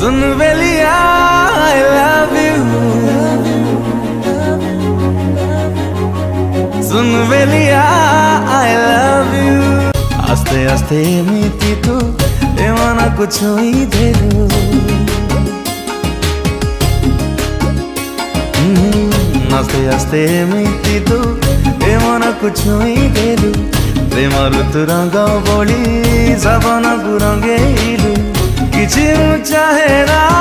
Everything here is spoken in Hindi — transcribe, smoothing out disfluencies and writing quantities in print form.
Soon Beliya I love you, soon Beliya I love you। आस्ते आस्ते एमिति तू ए मन को छुई देलु, आस्ते आस्ते एमिति तू ए मन को छुई देलु। प्रेम ऋतु रंग बोली सपन को रंगेलु, किछि चाहे ना